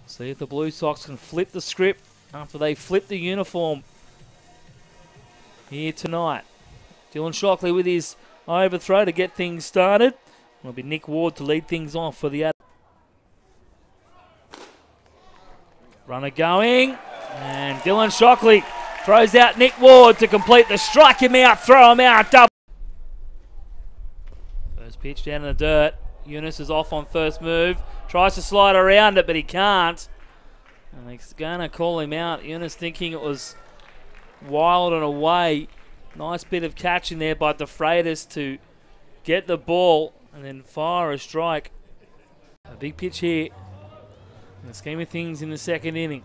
See if the Blue Sox can flip the script after they flip the uniform here tonight. Dylan Shockley with his overthrow to get things started. It'll be Nick Ward to lead things off for the runner going. And Dylan Shockley throws out Nick Ward to complete the strike him out, throw him out, double. First pitch down in the dirt. Eunice is off on first move. Tries to slide around it, but he can't. And he's going to call him out. Eunice thinking it was wild and away. Nice bit of catching there by DeFreitas to get the ball and then fire a strike. A big pitch here in the scheme of things in the second inning.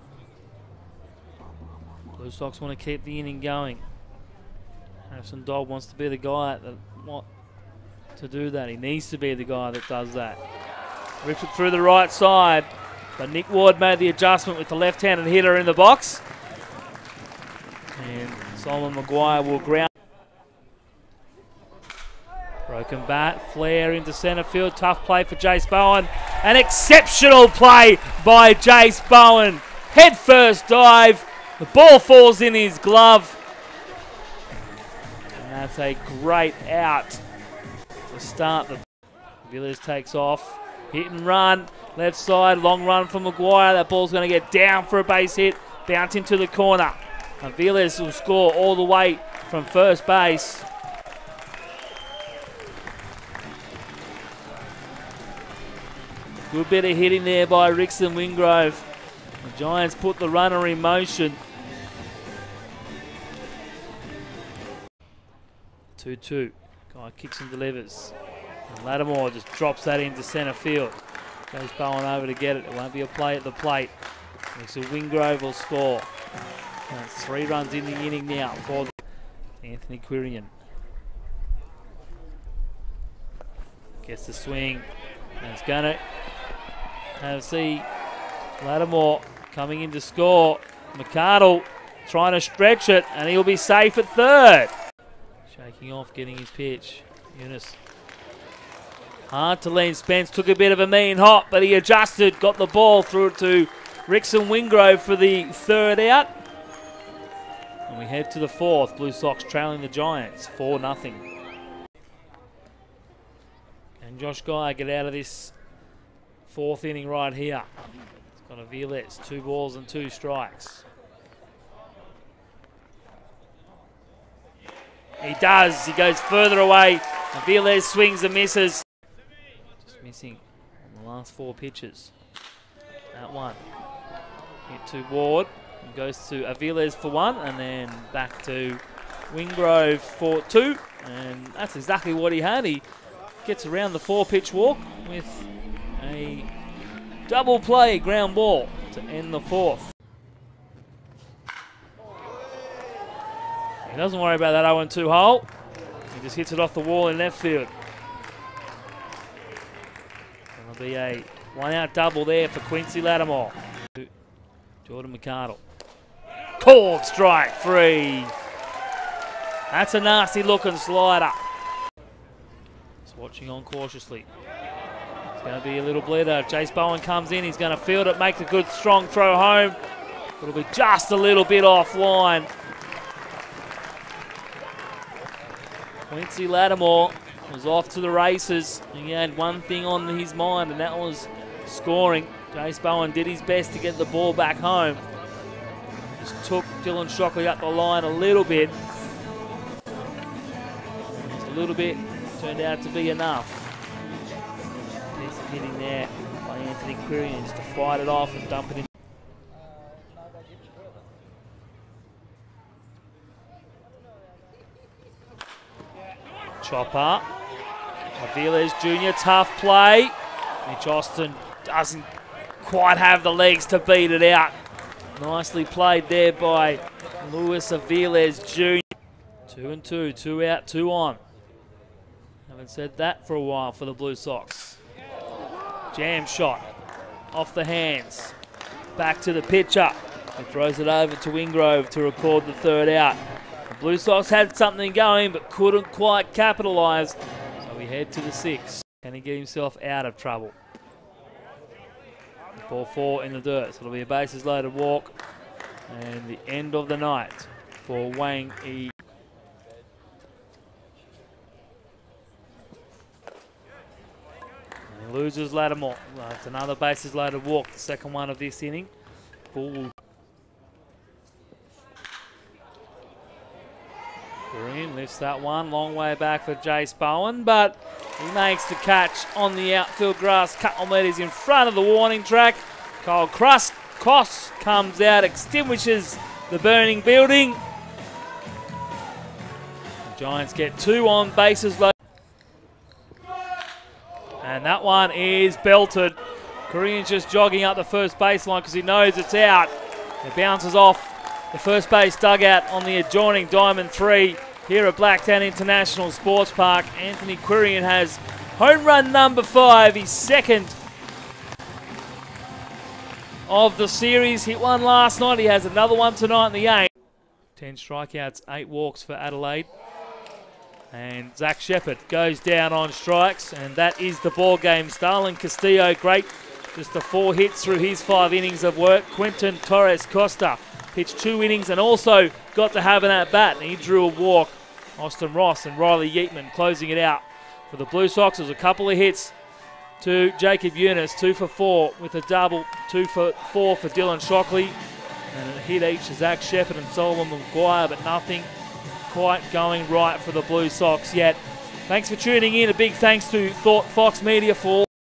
Blue Sox want to keep the inning going. Harrison Dodd wants to be the guy that to do that. He needs to be the guy that does that. Rips it through the right side, but Nick Ward made the adjustment with the left-handed hitter in the box. And Solomon Maguire will ground. Broken bat, flare into centre field. Tough play for Jace Bowen. An exceptional play by Jace Bowen. Head first dive. The ball falls in his glove. And that's a great out to start. Villiers takes off. Hit and run. Left side, long run from Maguire. That ball's going to get down for a base hit. Bounce into the corner. And Villiers will score all the way from first base. Good bit of hitting there by Rickson Wingrove. The Giants put the runner in motion. 2-2. Guy kicks and delivers. And Lattimore just drops that into centre field. Goes Bowen over to get it. It won't be a play at the plate. So Wingrove will score. And it's 3 runs in the inning now for Anthony Quirion. Gets the swing. And it's going to see Lattimore coming in to score. McArdle trying to stretch it, and he'll be safe at third. Shaking off, getting his pitch. Eunice. Hard to lean. Spence took a bit of a mean hop, but he adjusted, got the ball, threw it to Rickson Wingrove for the third out. And we head to the fourth. Blue Sox trailing the Giants 4-0. And Josh Guy get out of this fourth inning right here. It's got a Villiers, 2 balls and 2 strikes. He does. He goes further away. And Villiers swings and misses. Just missing on the last 4 pitches. That one. Hit to Ward. And goes to Aviles for 1. And then back to Wingrove for 2. And that's exactly what he had. He gets around the 4-pitch walk with a double play ground ball to end the fourth. He doesn't worry about that 0-2 hole. He just hits it off the wall in left field. There'll be a 1-out double there for Quincy Lattimore. Jordan McArdle. Called strike 3. That's a nasty looking slider. Just watching on cautiously. It's going to be a little bleeder. Jace Bowen comes in. He's going to field it, make a good strong throw home. It'll be just a little bit offline. Quincy Lattimore was off to the races. He had one thing on his mind, and that was scoring. Jace Bowen did his best to get the ball back home. Just took Dylan Shockley up the line a little bit. Just a little bit turned out to be enough. Piece of hitting there by Anthony Quirion just to fight it off and dump it in. Chopper. Aviles Jr. tough play. Mitch Austin doesn't quite have the legs to beat it out. Nicely played there by Luis Aviles Jr. 2-2, 2 out, 2 on. Haven't said that for a while for the Blue Sox. Jam shot off the hands. Back to the pitcher. He throws it over to Wingrove to record the third out. The Blue Sox had something going but couldn't quite capitalise. So we head to the 6th. Can he get himself out of trouble? Ball 4 in the dirt, so it'll be a bases loaded walk. And the end of the night for Wang Yi. He loses Lattimore. It's another bases loaded walk, the second one of this inning. Ball. Green lifts that one, long way back for Jace Bowen, but he makes the catch on the outfield grass. Couple metres in front of the warning track. Kyle Cross comes out, extinguishes the burning building. The Giants get 2 on bases loaded. And that one is belted. Korean's just jogging up the first baseline because he knows it's out. It bounces off the first base dugout on the adjoining Diamond 3 here at Blacktown International Sports Park. Anthony Quirion has home run number 5, his second of the series. Hit one last night, he has another one tonight in the 8th. 10 strikeouts, 8 walks for Adelaide. And Zach Shepherd goes down on strikes, and that is the ball game. Starlin Castillo, great, just the 4 hits through his 5 innings of work. Quinton Torres Costa pitched 2 innings and also got to have an at-bat, and he drew a walk. Austin Ross and Riley Yeatman closing it out for the Blue Sox. There's a couple of hits to Jacob Eunice, 2 for 4 with a double, 2 for 4 for Dylan Shockley, and a hit each to Zach Shepherd and Solomon Maguire, but nothing quite going right for the Blue Sox yet. Thanks for tuning in. A big thanks to Fox Media for all